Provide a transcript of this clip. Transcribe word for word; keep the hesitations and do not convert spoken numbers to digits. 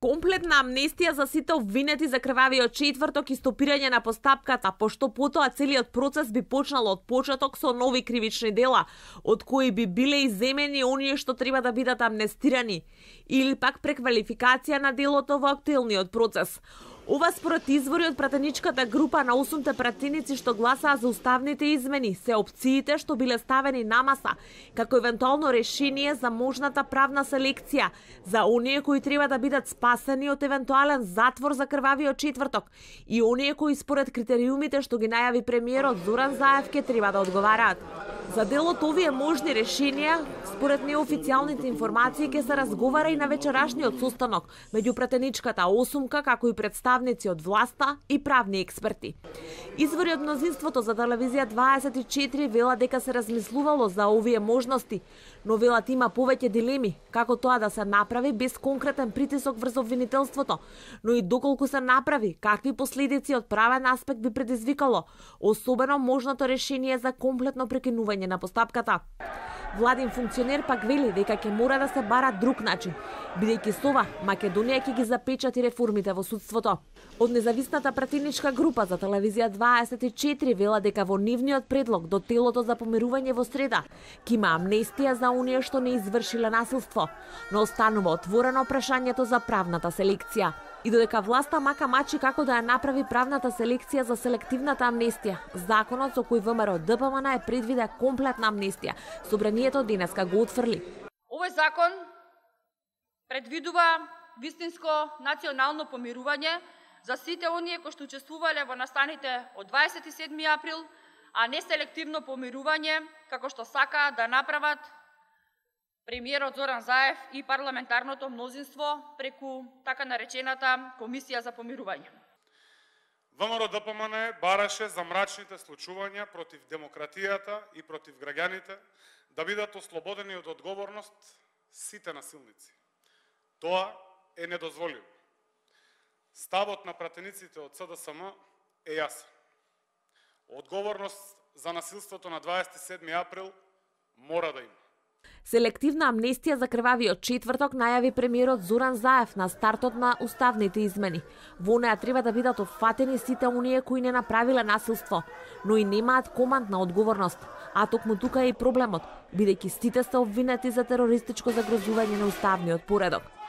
Комплетна амнестија за сите обвинети за крвавиот четврток и стопирање на постапката, пошто потоа целиот процес би почнал од почеток со нови кривични дела, од кои би биле иземени оние што треба да бидат амнестирани, или пак преквалификација на делото во актуелниот процес. Ова според извори од пратеничката група на осумте пратеници што гласаа за уставните измени, се опциите што биле ставени на маса, како евентуално решение за можната правна селекција за оние кои треба да бидат спасени од евентуален затвор за крвавиот четврток и оние кои според критериумите што ги најави премиерот Зоран Заев ке треба да одговараат. За дел од овие можни решенија, според неофицијалните информации, ќе се разговара и на вечерашниот состанок меѓу пратеничката осумка, како и представници од власта и правни експерти. Извори од мнозинството за телевизија дваесет и четири велат дека се размислувало за овие можности, но велат има повеќе дилеми, како тоа да се направи без конкретен притисок врз обвинителството, но и доколку се направи, какви последици од правен аспект би предизвикало, особено можното решение за комплетно прекинување на постапката. Владин функционер пак вели дека ќе мора да се бара друг начин, бидејќи со ова Македонија ќе ги запечати реформите во судството. Од независната пратеничка група за телевизија дваесет и четири вела дека во нивниот предлог до телото за помирување во среда ќе има амнестија за оние што не извршиле насилство, но останува отворено прашањето за правната селекција. И додека власта мака мачи како да ја направи правната селекција за селективната амнестија, законот со кој ВМРО Д П М Н е предвиде комплетна амнестија, собранието денеска го утврли. Овој закон предвидува вистинско национално помирување за сите оние кои што учествувале во настаните од дваесет и седми април, а не селективно помирување како што сакаат да направат премиерот Зоран Заев и парламентарното мнозинство преку така наречената Комисија за помирување. ВМРО Д П М Н бараше за мрачните случувања против демократијата и против граѓаните да бидат ослободени од одговорност сите насилници. Тоа е недозволиво. Ставот на пратениците од С Д С М е јасен. Одговорност за насилството на дваесет и седми април мора да има. Селективна амнестија за крвавиот четврток најави премиерот Зоран Заев на стартот на уставните измени. Во неа треба да бидат опфатени сите оние кои не направиле насилство, но и немаат командна одговорност. А токму тука е и проблемот, бидејќи сите се обвинети за терористичко загрозување на уставниот поредок.